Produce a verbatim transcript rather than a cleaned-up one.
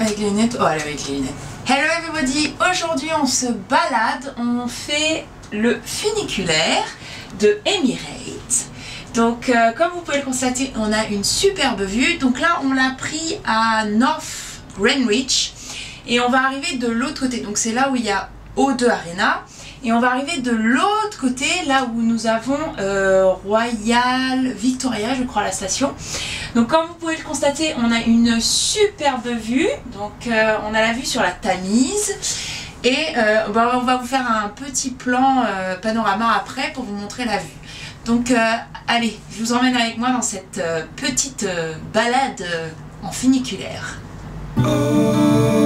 avec les lunettes. Oh, elle est avec les lunettes. Hello everybody, aujourd'hui on se balade, on fait le funiculaire de Emirates. Donc euh, comme vous pouvez le constater, on a une superbe vue. Donc là on l'a pris à North Greenwich et on va arriver de l'autre côté. Donc c'est là où il y a O deux Arena. Et on va arriver de l'autre côté, là où nous avons euh, Royal Victoria, je crois, la station. Donc comme vous pouvez le constater, on a une superbe vue. Donc euh, on a la vue sur la Tamise. Et euh, bah, on va vous faire un petit plan euh, panorama après pour vous montrer la vue. Donc euh, allez, je vous emmène avec moi dans cette euh, petite euh, balade euh, en funiculaire. Oh.